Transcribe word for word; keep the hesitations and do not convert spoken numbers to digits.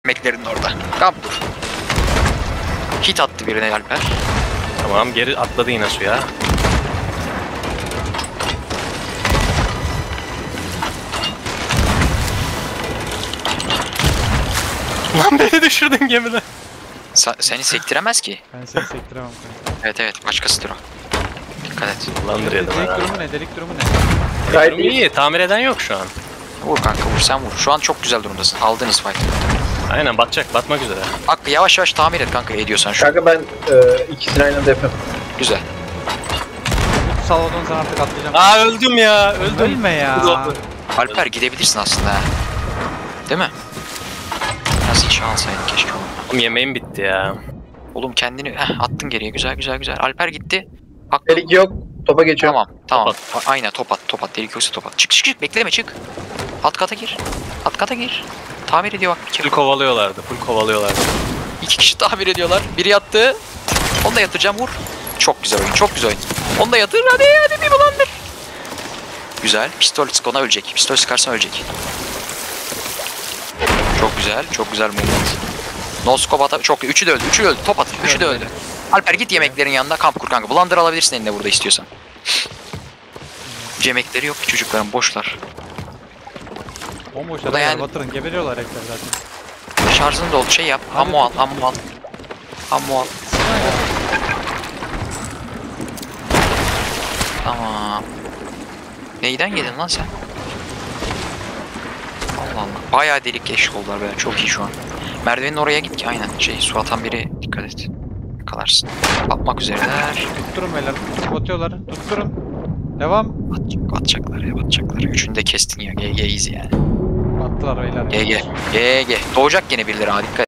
Meklerin orada. Kamp dur. Hit attı birine Alper. Tamam, geri atladı yine suya. Lan beni düşürdün gemide. Sa seni sektiremez ki. Ben seni sektiremem kanka. Evet evet, başkasıdır o. Dikkat et. Kullandırıyordum Delik ha. durumu ne? Delik durumu ne? Gayet Durum iyi, tamir eden yok şu an. Vur kanka, vur sen vur. Şu an çok güzel durumdasın. Aldınız fight. Aynen, batacak, batmak üzere. Bak yavaş yavaş tamir et kanka, ediyorsan şu an. Kanka ben e, ikisini aynı anda yapıyorum. Güzel. Bu salondan sana artık atlayacağım. Aa, öldüm ya, öldüm. Ölme ya. Alper gidebilirsin aslında ha. Değil mi? Nasıl hiç alsaydın keşke onu. Oğlum, yemeğim bitti ya. Oğlum kendini heh, attın geriye, güzel güzel güzel. Alper gitti. Haklı. Delik yok. Topa geçiyorum. Tamam tamam. Top A- Aynen top at top at. Delik yoksa top at. Çık çık çık, bekleme çık. Alt kata gir. Alt kata gir. Tamir ediyor bak. Full kovalıyorlardı, full kovalıyorlardı. İki kişi tamir ediyorlar. Biri yattı. Onu da yatıracağım, vur. Çok güzel oyun, çok güzel oyun. Onu da yatır, hadi hadi bir bulandır. Güzel. Pistol sık, ona ölecek. Pistol sıkarsan ölecek. Çok güzel, çok güzel movement. No scope ata çok. Üçü de öldü, üçü de öldü. Top at, üçü de öldü. Alper git yemeklerin yanında kamp kur kanka. Blunder alabilirsin eline burada istiyorsan. Yemekleri yok ki çocukların, boşlar. Bomboş Bu da adamlar yani- batırın. Geberiyorlar herifler zaten. Şarjını doldu, şey yap. Hadi Ammo al, tut. ammo al. Ammo al. Tamam. Neyden yedin lan sen? Allah Allah. Bayağı delik geçik oldular böyle. Çok iyi şu an. Merdivenin oraya git ki aynen. Şey, su atan biri, dikkat et. Kalarsın. Atmak üzereler. Tutturun beyler. Tutturun, batıyorlar. Tutturun. Devam. At, atacaklar ya, atacaklar. Üçünü de kestin ya. G G easy yani. Battılar beyler. G G. G G. Doğacak gene birileri ha, dikkat et.